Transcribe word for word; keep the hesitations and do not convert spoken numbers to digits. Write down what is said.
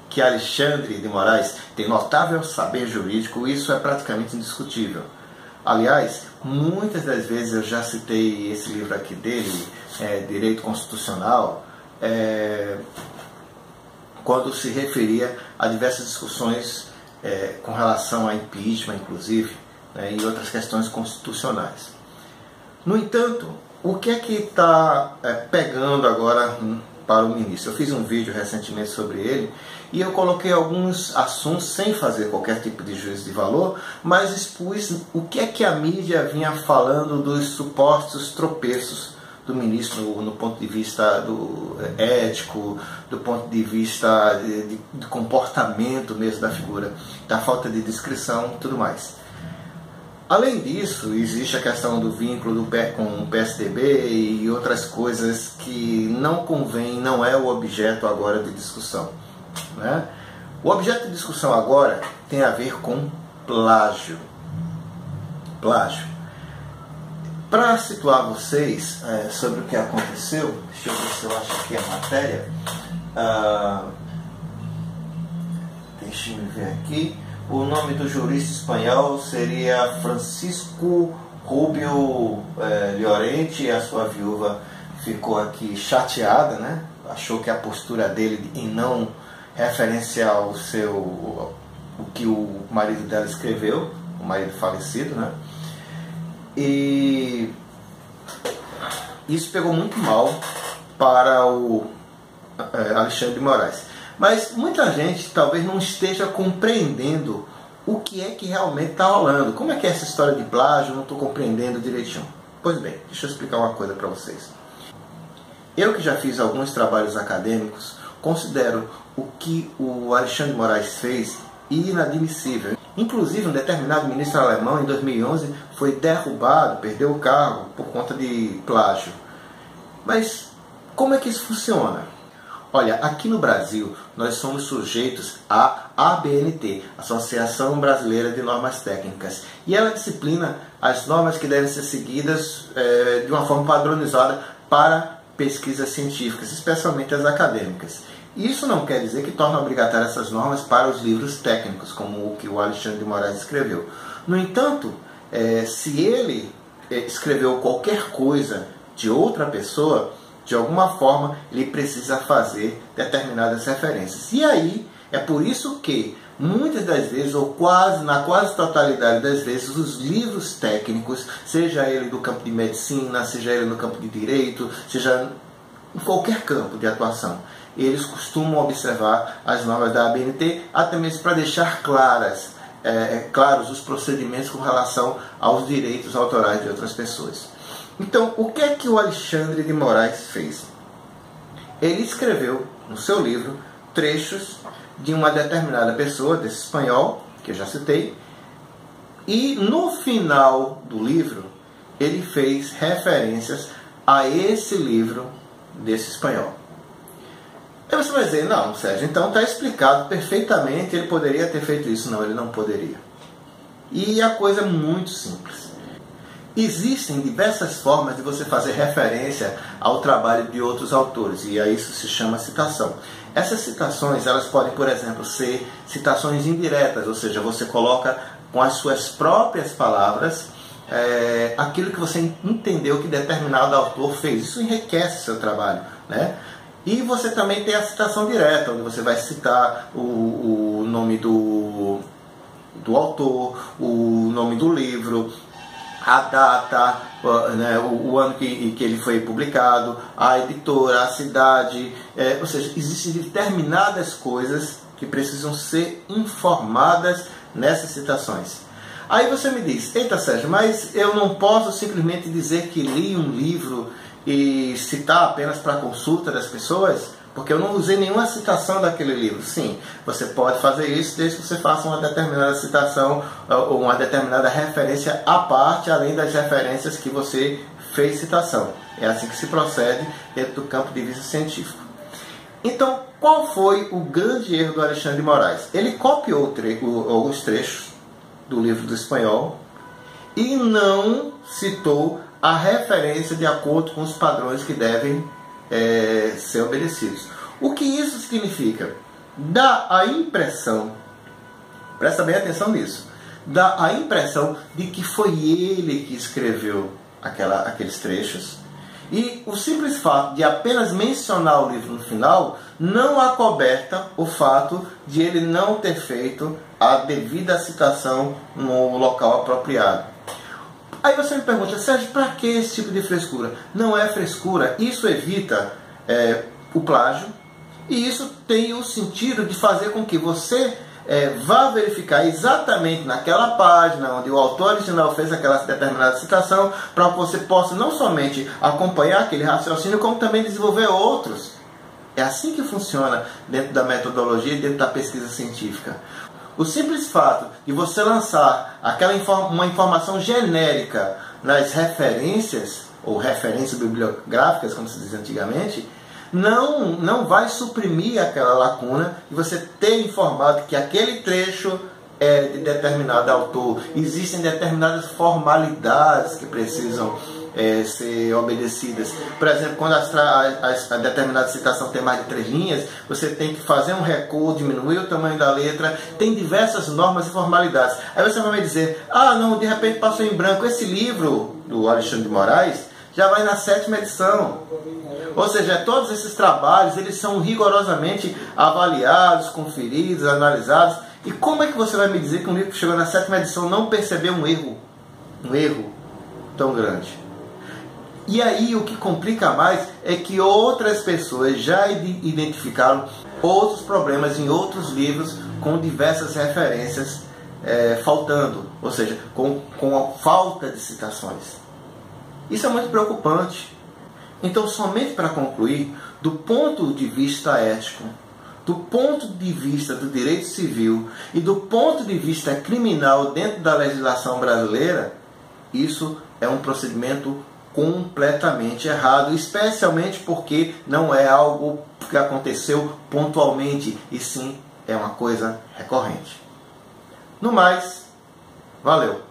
que Alexandre de Moraes tem notável saber jurídico, isso é praticamente indiscutível. Aliás, muitas das vezes eu já citei esse livro aqui dele, é, Direito Constitucional, é, quando se referia a diversas discussões é, com relação a impeachment, inclusive, né, e outras questões constitucionais. No entanto, o que é que está é, pegando agora hum, para o ministro? Eu fiz um vídeo recentemente sobre ele e eu coloquei alguns assuntos sem fazer qualquer tipo de juízo de valor, mas expus o que é que a mídia vinha falando dos supostos tropeços do ministro no, no ponto de vista do ético, do ponto de vista de, de, de comportamento mesmo da figura, da falta de discrição e tudo mais. Além disso, existe a questão do vínculo do P, com o P S D B e outras coisas que não convém, não é o objeto agora de discussão, né? O objeto de discussão agora tem a ver com plágio. Plágio. Para situar vocês é, sobre o que aconteceu, deixa eu ver se eu acho aqui a matéria. Ah, deixa eu ver aqui. O nome do jurista espanhol seria Francisco Rubio é, Llorente, e a sua viúva ficou aqui chateada, né? Achou que a postura dele em não referenciar o, seu, o, o que o marido dela escreveu, o marido falecido, né? E isso pegou muito mal para o é, Alexandre de Moraes. Mas muita gente talvez não esteja compreendendo o que é que realmente está rolando. Como é que é essa história de plágio? Não estou compreendendo direitinho. Pois bem, deixa eu explicar uma coisa para vocês. Eu que já fiz alguns trabalhos acadêmicos, considero o que o Alexandre de Moraes fez inadmissível. Inclusive, um determinado ministro alemão, em dois mil e onze, foi derrubado, perdeu o cargo por conta de plágio. Mas como é que isso funciona? Olha, aqui no Brasil, nós somos sujeitos à A B N T, Associação Brasileira de Normas Técnicas, e ela disciplina as normas que devem ser seguidas é, de uma forma padronizada para pesquisas científicas, especialmente as acadêmicas. Isso não quer dizer que torna obrigatória essas normas para os livros técnicos, como o que o Alexandre de Moraes escreveu. No entanto, é, se ele escreveu qualquer coisa de outra pessoa, de alguma forma ele precisa fazer determinadas referências. E aí, é por isso que muitas das vezes, ou quase na quase totalidade das vezes, os livros técnicos, seja ele do campo de medicina, seja ele no campo de direito, seja em qualquer campo de atuação, eles costumam observar as normas da A B N T, até mesmo para deixar claras, é, claros os procedimentos com relação aos direitos autorais de outras pessoas. Então, o que é que o Alexandre de Moraes fez? Ele escreveu no seu livro trechos de uma determinada pessoa, desse espanhol, que eu já citei, e no final do livro ele fez referências a esse livro desse espanhol. Aí você vai dizer, não, Sérgio, então está explicado perfeitamente, ele poderia ter feito isso. Não, ele não poderia. E a coisa é muito simples. Existem diversas formas de você fazer referência ao trabalho de outros autores, e a isso se chama citação. Essas citações, elas podem, por exemplo, ser citações indiretas, ou seja, você coloca com as suas próprias palavras é, aquilo que você entendeu que determinado autor fez. Isso enriquece seu trabalho, né? E você também tem a citação direta, onde você vai citar o, o nome do, do autor, o nome do livro, a data, né, o, o ano que, que ele foi publicado, a editora, a cidade, é, ou seja, existem determinadas coisas que precisam ser informadas nessas citações. Aí você me diz, eita Sérgio, mas eu não posso simplesmente dizer que li um livro e citar apenas para consulta das pessoas, porque eu não usei nenhuma citação daquele livro. Sim, você pode fazer isso desde que você faça uma determinada citação ou uma determinada referência à parte, além das referências que você fez citação. É assim que se procede dentro do campo de vista científico. Então, qual foi o grande erro do Alexandre de Moraes? Ele copiou alguns trechos do livro do espanhol e não citou a referência de acordo com os padrões que devem é, ser obedecidos. O que isso significa? dá a impressão, presta bem atenção nisso, dá a impressão de que foi ele que escreveu aquela, aqueles trechos, e o simples fato de apenas mencionar o livro no final não acoberta o fato de ele não ter feito a devida citação no local apropriado. Aí você me pergunta, Sérgio, para que esse tipo de frescura? Não é frescura, isso evita é, o plágio, e isso tem o sentido de fazer com que você é, vá verificar exatamente naquela página onde o autor original fez aquela determinada citação, para que você possa não somente acompanhar aquele raciocínio, como também desenvolver outros. É assim que funciona dentro da metodologia e dentro da pesquisa científica. O simples fato de você lançar aquela inform uma informação genérica nas referências, ou referências bibliográficas, como se diz antigamente, não, não vai suprimir aquela lacuna de você ter informado que aquele trecho é de determinado autor. Existem determinadas formalidades que precisam é, ser obedecidas. Por exemplo, quando a, a, a determinada citação tem mais de três linhas, você tem que fazer um recuo, diminuir o tamanho da letra, tem diversas normas e formalidades. Aí você vai me dizer, ah não, de repente passou em branco, esse livro do Alexandre de Moraes já vai na sétima edição. Ou seja, todos esses trabalhos, eles são rigorosamente avaliados, conferidos, analisados. E como é que você vai me dizer que um livro que chegou na sétima edição não percebeu um erro? Um erro tão grande. E aí o que complica mais é que outras pessoas já identificaram outros problemas em outros livros com diversas referências é, faltando. Ou seja, com, com a falta de citações. Isso é muito preocupante. Então, somente para concluir, do ponto de vista ético, do ponto de vista do direito civil e do ponto de vista criminal dentro da legislação brasileira, isso é um procedimento completamente errado, especialmente porque não é algo que aconteceu pontualmente, e sim é uma coisa recorrente. No mais, valeu!